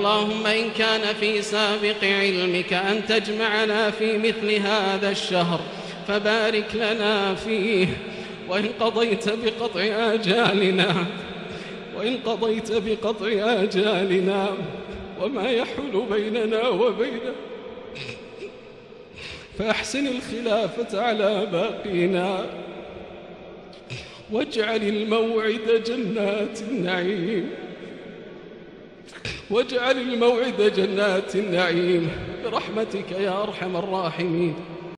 اللهم إن كان في سابق علمك أن تجمعنا في مثل هذا الشهر فبارك لنا فيه، وإن قضيت بقطع آجالنا وما يحول بيننا وبينه فأحسن الخلافة على باقينا، واجعل الموعد جنات النعيم برحمتك يا أرحم الراحمين.